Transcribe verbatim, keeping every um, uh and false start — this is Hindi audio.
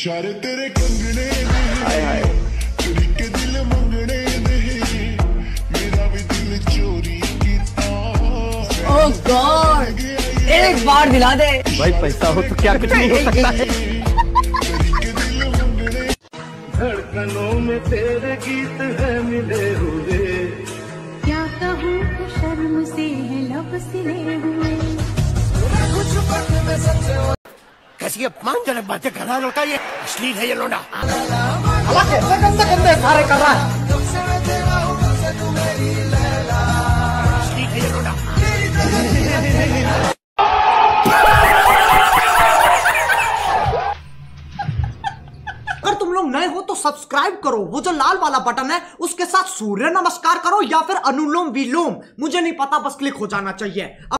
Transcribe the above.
इशारे तेरे कंगने दे चोरी के दिल मंगने दे मेरा भी दिल चोरी कीता। ओह गॉड, एक बार दिला दे भाई, पैसा हो तो क्या कुछ नहीं हो सकता है। धड़कनों में तेरे गीत है मिले हुए, क्या कहूँ तो शर्म से है लब सिले हुए। कैसी अपमानजनक बातें कर रहा है लौटा, ये अश्लील है ये लोडा। कैसे गंदे गंदे सारे कर रहा है। अश्लील है ये लोडा। अगर तुम लोग नए हो तो सब्सक्राइब करो, वो जो लाल वाला बटन है उसके साथ सूर्य नमस्कार करो या फिर अनुलोम विलोम, मुझे नहीं पता, बस क्लिक हो जाना चाहिए।